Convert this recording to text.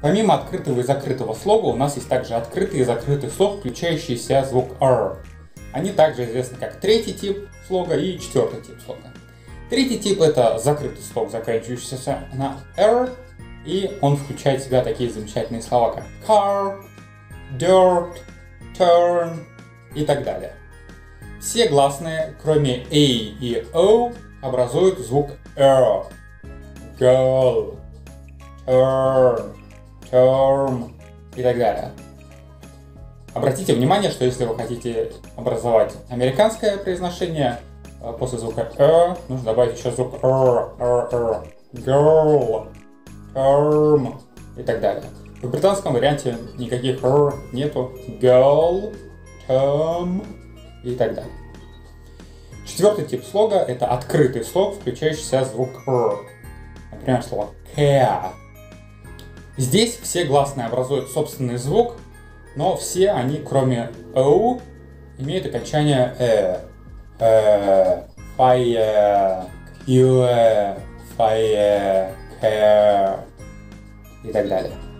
Помимо открытого и закрытого слога, у нас есть также открытый и закрытый слог, включающий в себя звук R. Они также известны как третий тип слога и четвертый тип слога. Третий тип — это закрытый слог, заканчивающийся на R, и он включает в себя такие замечательные слова, как car, dirt, turn и так далее. Все гласные, кроме A и O, образуют звук R. Girl, turn, term и так далее. Обратите внимание, что если вы хотите образовать американское произношение, после звука нужно добавить еще звук R, girl, term и так далее. В британском варианте никаких R нету. Girl, term и так далее. Четвертый тип слога — это открытый слог, включающий в себя звук R. Например, слово care. Здесь все гласные образуют собственный звук, но все они, кроме O, имеют окончание fire, cure, fire, care и так далее.